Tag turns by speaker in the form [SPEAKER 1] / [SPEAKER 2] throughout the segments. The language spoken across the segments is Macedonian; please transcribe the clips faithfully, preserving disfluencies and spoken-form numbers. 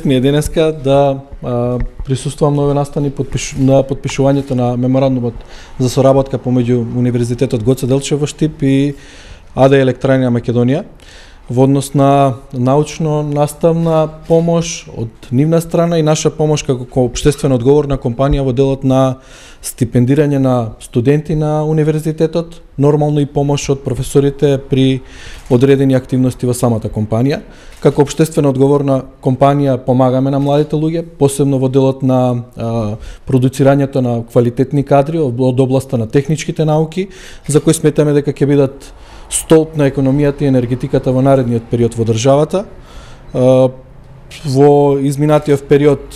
[SPEAKER 1] чест ми е денеска да а, присуствувам на овој настан и подпиш, на подпишувањето на меморандумот за соработка помеѓу Универзитетот Гоце Делчев во Штип и А Д Електроенергија Македонија во однос на научно-наставна помош од нивна страна и наша помош како општествено одговорна компанија во делот на стипендирање на студенти на универзитетот, нормално и помош од професорите при одредени активности во самата компанија. Како општествено одговорна компанија помагаме на младите луѓе, посебно во делот на а, продуцирањето на квалитетни кадри од областа на техничките науки, за кои сметаме дека ќе бидат столб на економијата и енергетиката во наредниот период во државата. Во изминатиот период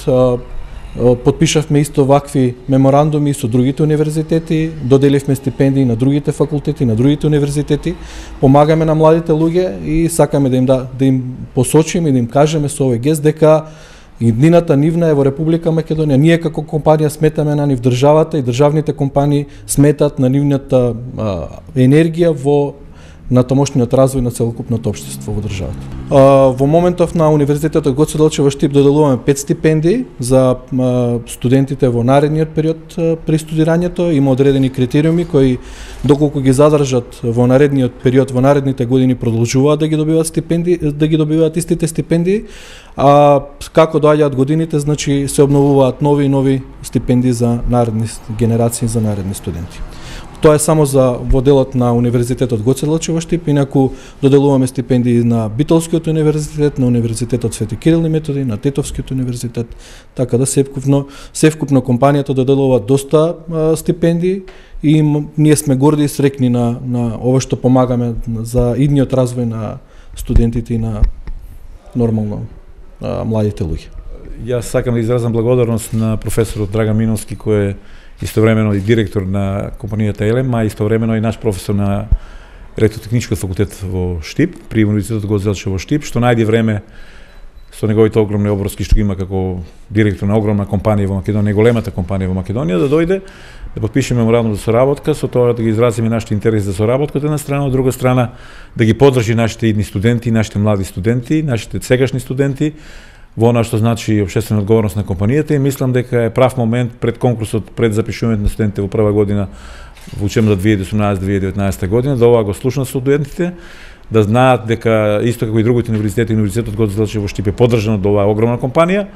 [SPEAKER 1] подпишавме исто вакви меморандуми со другите универзитети, доделивме стипендии на другите факултети, на другите универзитети, помагаме на младите луѓе и сакаме да им да, да им посочиме и да им кажеме со овој гест дека иднината нивна е во Република Македонија. Ние како компанија сметаме на нив, државата и државните компании сметат на нивната а, енергија во на тамошниот развој на целокупното општество во државата. А, во моментов на Универзитетот Гоце Делчев во Штип доделуваме пет стипендии за а, студентите во наредниот период а, при студирањето. Има одредени критериуми кои доколку ги задржат во наредниот период, во наредните години продолжуваат да ги добиваат стипендии, да ги добиваат истите стипендии, а како доаѓаат годините, значи се обновуваат нови и нови стипендии за наредни генерации, за наредни студенти. Тоа е само за во делот на Универзитетот Гоце Делчев во Штип, инаку доделуваме стипендии на Битолскиот универзитет, на Универзитетот Свети Кирил и Методи, на Тетовскиот универзитет, така да севкупно, севкупно компанијата доделува доста а, стипендии и ние сме горди и срекни на, на ова што помагаме за идниот развој на студентите и на нормално а, младите луѓе.
[SPEAKER 2] Јас сакам да изразам благодарност на професорот Драган Миновски, кој е истовремено и директор на компанијата Елем, а истовремено и наш професор на Електротехничкиот факултет во Штип, при Универзитетот Гоце Делчев во Штип, што најди време со неговите огромни обврски што има како директор на огромна компанија во Македонија, големата компанија во Македонија, да дојде да подпише меморандум за соработка, со тоа да ги изразиме нашите интереси за соработката на страна, од друга страна да ги поддржи нашите идни студенти, нашите млади студенти, нашите сегашни студенти, во она што значи општествена одговорност на компанијата и мислам дека е прав момент пред конкурсот, пред запишувањето на студентите во прва година во учебната две илјади и осумнаесет две илјади и деветнаесета година, да ова го слушнат студентите, да знаат дека исто како и другите универзитети, Универзитетот Гоце Делчев во Штип е поддржан од оваа огромна компанија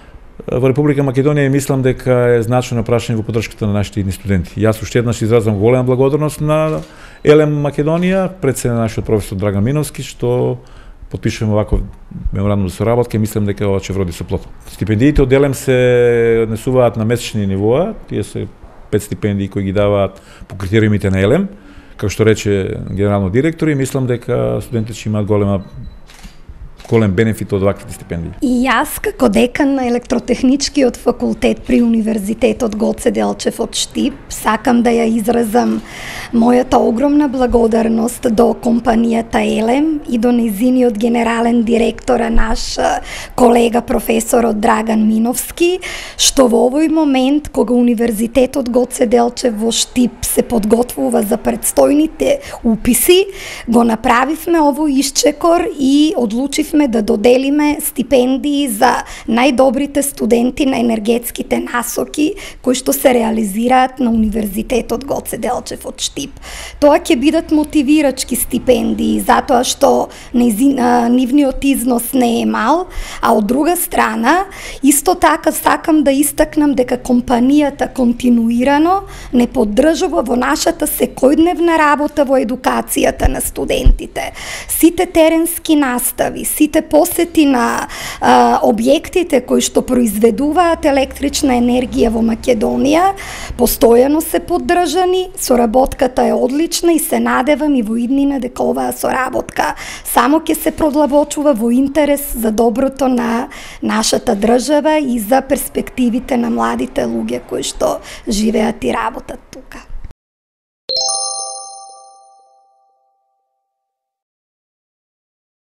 [SPEAKER 2] во Република Македонија и мислам дека е значајно прашање во поддршката на нашите идни студенти. Јас уште еднаш изразам голема благодарност на Елем Македонија, пред се на нашиот професор Драган Миновски, што подпишуваме ваков меморандум за соработка и мислам дека ова ќе вроди со плод. Стипендиите од Елем се однесуваат на месечни нивоа, тие се пет стипендии кои ги даваат по критериумите на Елем, како што рече генерално директор, и мислам дека студентите ќе имаат голема голем бенефит од ваквите стипендии.
[SPEAKER 3] И јас како декан на Електротехничкиот факултет при Универзитетот Гоце Делчев од Штип сакам да ја изразам мојата огромна благодарност до компанијата Елем и до нејзиниот генерален директор, наш колега професорот Драган Миновски, што во овој момент кога Универзитетот Гоце Делчев во Штип се подготвува за предстојните уписи, го направивме овој исчекор и одлучивме да доделиме стипендии за најдобрите студенти на енергетските насоки кои што се реализираат на Универзитетот Гоце Делчев од Штип. Тоа ќе бидат мотивирачки стипендии затоа што нивниот износ не е мал, а од друга страна исто така сакам да истакнам дека компанијата континуирано не поддржува во нашата секојдневна работа во едукацијата на студентите. Сите теренски настави, сите посети на а, објектите кои што произведуваат електрична енергија во Македонија постојано се поддржани, соработката е одлична и се надевам и во иднина дека оваа соработка само ќе се продлабочува во интерес за доброто на нашата држава и за перспективите на младите луѓе кои што живеат и работат тука.